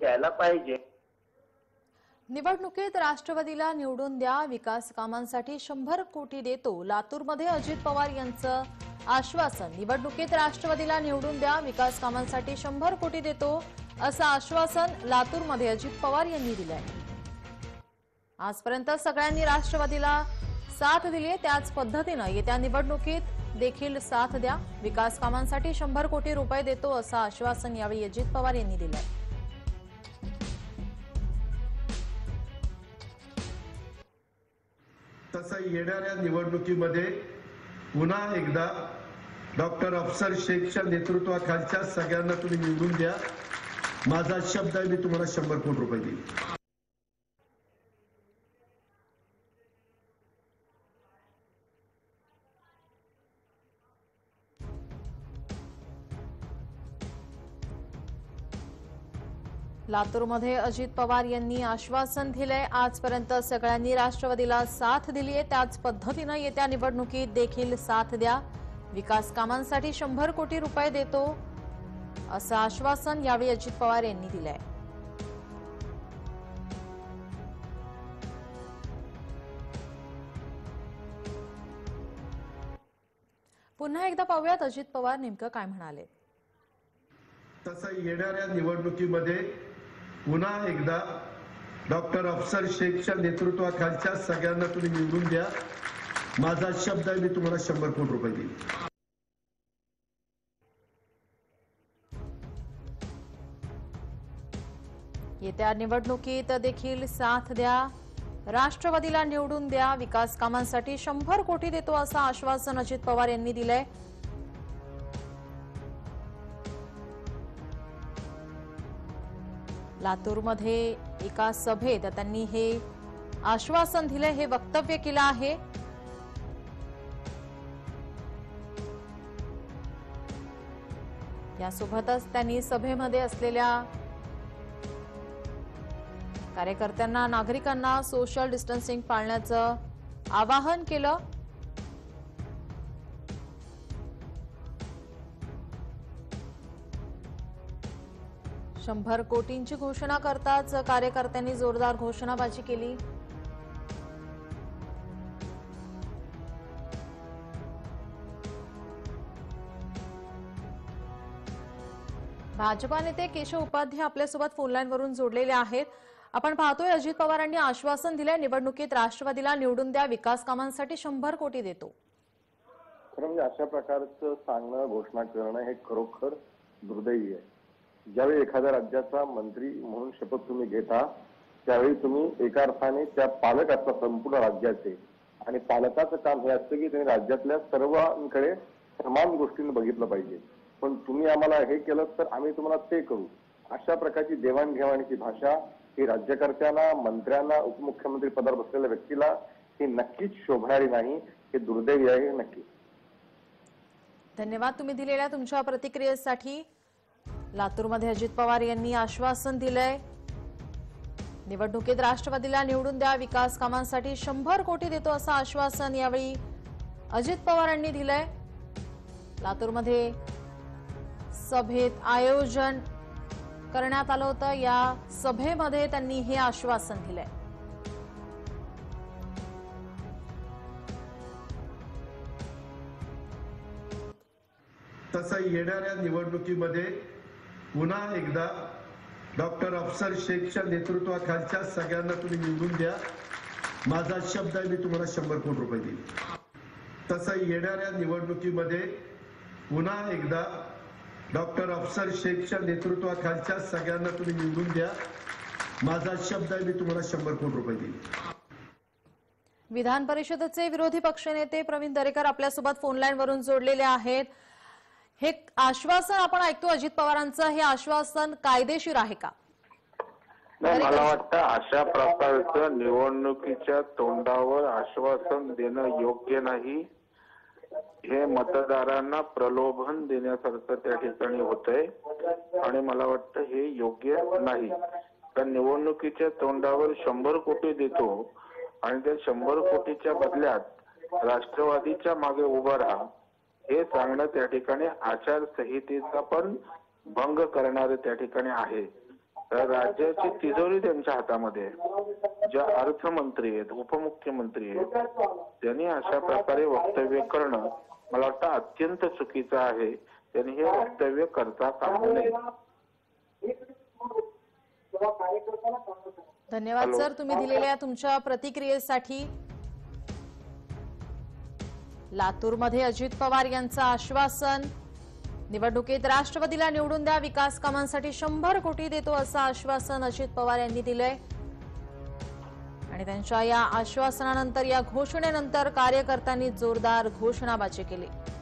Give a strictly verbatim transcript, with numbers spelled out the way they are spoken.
द्यायला पाहिजे। निवडणुकीत राष्ट्रवादीला निवडून द्या, विकास कामांसाठी शंभर कोटी देतो, लातूरमध्ये अजित पवार यांचं आश्वासन। निवडणुकीत राष्ट्रवादीला निवडून द्या, विकास कामांसाठी शंभर कोटी देतो असं आश्वासन लातूरमध्ये अजित पवार यांनी दिलंय। आजपर्यंत सगळ्यांनी राष्ट्रवादीला साथ दिली आहे, त्याच पद्धतीनं येत्या निवडणुकीत देखील साथ द्या, विकास कामांसाठी शंभर कोटी रुपये देतो असं आश्वासन यावेळी अजित पवार यांनी दिलंय। तसं येणाऱ्या निवडणुकीमध्ये पुन्हा एकदा डॉक्टर अफसर शेखच्या नेतृत्वाखालच्या सगळ्यांना तुम्ही निवडून द्या, माझा शब्द आहे, मी तुम्हाला शंभर कोटी रुपये देईन। लातूरमध्ये अजित पवार यांनी आश्वासन दिलंय। आजपर्यंत सगळ्यांनी राष्ट्रवादीला साथ दिली आहे, त्याच पद्धतीनं येत्या निवडणुकीत देखील साथ द्या, विकास कामांसाठी शंभर कोटी रुपये देतो असं आश्वासन यावेळी अजित पवार यांनी दिलंय। पुन्हा एकदा पाहूयात अजित पवार नेमकं काय म्हणाले। तसं येणाऱ्या निवडणुकीमध्ये पुन्हा एकदा डॉक्टर अफसर शेखच्या नेतृत्वाखालच्या सगळ्यांना तुम्ही निवडून द्या, माझा शब्द आहे, मी तुम्हाला शंभर कोटी रुपये देईन। येत्या निवडणुकीत देखील साथ द्या, राष्ट्रवादीला निवडून द्या, विकास कामांसाठी शंभर कोटी देतो असं आश्वासन अजित पवार यांनी दिलंय। लातूरमध्ये एका सभेत त्यांनी हे आश्वासन दिले, हे वक्तव्य केलं आहे। यासोबतच त्यांनी सभेमध्ये असलेल्या कार्यकर्त्यांना, नागरिकांना सोशल डिस्टन्सिंग पाळण्याचं आवाहन केलं। शंभर कोटींची घोषणा करताच कार्यकर्त्यांनी जोरदार घोषणाबाजी केली। भाजपा नेते केशव उपाध्याय आपल्यासोबत फोनलाईन वरून जोडलेले आहेत। आपण पाहतोय अजित पवारांनी आश्वासन दिले, निवडणुकीत राष्ट्रवादीला निवडून द्या, विकास कामांसाठी शंभर कोटी देतो। खरं म्हणजे अशा प्रकारचं सांगणं, घोषणा करणं हे खरोखर दुर्दैवी आहे। ज्यावेळी एखाद्या राज्याचा मंत्री म्हणून शपथ तुम्ही घेता, त्यावेळी तुम्ही एका अर्थाने त्या पालक असता संपूर्ण राज्याचे, आणि पालकाचं काम हे असतं की त्यांनी राज्यातल्या सर्वांकडे समान गोष्टींना बघितलं पाहिजे। पण तुम्ही आम्हाला हे केलं तर आम्ही तुम्हाला ते करू, अशा प्रकारची देवाणघेवाणीची भाषा ही राज्यकर्त्यांना, मंत्र्यांना, उपमुख्यमंत्री पदावर बसलेल्या व्यक्तीला ही नक्कीच शोभणारी नाही, हे दुर्दैवी आहे नक्की। धन्यवाद तुम्ही दिलेल्या तुमच्या प्रतिक्रियेसाठी। लातूरमध्ये अजित पवार यांनी आश्वासन दिलंय, निवडणुकीत राष्ट्रवादीला निवडून द्या, विकास कामांसाठी शंभर कोटी देतो असं आश्वासन यावेळी अजित पवारांनी दिलंय। लातूरमध्ये सभेत आयोजन करण्यात आलं होतं, या सभेमध्ये त्यांनी हे आश्वासन दिलंय। तसं येणाऱ्या निवडणुकीमध्ये पुन्हा एकदा डॉक्टर अफसर शेखच्या नेतृत्वाखालच्या सगळ्यांना तुम्ही निवडून द्या, माझा शब्द आहे, मी तुम्हाला शंभर कोटी रुपये देईन। तसं येणाऱ्या निवडणुकीमध्ये पुन्हा एकदा डॉक्टर अफसर शेखच्या नेतृत्वाखालच्या सगळ्यांना तुम्ही निवडून द्या, माझा शब्द आहे, मी तुम्हाला शंभर कोटी रुपये देईन। विधान परिषदेचे विरोधी पक्षनेते प्रवीण दरेकर आपल्यासोबत फोनलाईन वरून जोडलेले आहेत। हे आश्वासन आपण ऐकतो अजित पवारांचं, हे आश्वासन कायदेशीर आहे का? मला वाटतं अशा प्रकारचं निवडणुकीच्या तोंडावर आश्वासन देणं योग्य नाही। हे मतदारांना प्रलोभन देण्यासारखं त्या ठिकाणी होतंय, आणि मला वाटतं हे योग्य नाही। कारण निवडणुकीच्या तोंडावर शंभर कोटी देतो आणि त्या शंभर कोटीच्या बदल्यात राष्ट्रवादीच्या मागे उभं राहा हे सांगणं त्या ठिकाणी आचारसंहितेचा पण भंग करणारे त्या ठिकाणी आहे। तर राज्याची तिजोरी त्यांच्या हातामध्ये आहे. ज्या अर्थमंत्री आहेत, उपमुख्यमंत्री आहेत, त्यांनी अशा प्रकारे वक्तव्य करणं मला वाटतं अत्यंत चुकीचं आहे. त्यांनी हे वक्तव्य करता कामा नये. धन्यवाद सर, तुम्ही दिलेल्या तुमच्या प्रतिक्रियेसाठी. लातूरमध्ये अजित पवार यांचं आश्वासन, निवडणुकीत राष्ट्रवादीला निवडून द्या, विकास कामांसाठी शंभर कोटी देतो असं आश्वासन अजित पवार यांनी दिलंय. आणि त्यांच्या या आश्वासनानंतर, या घोषणेनंतर कार्यकर्त्यांनी जोरदार घोषणाबाजी केली.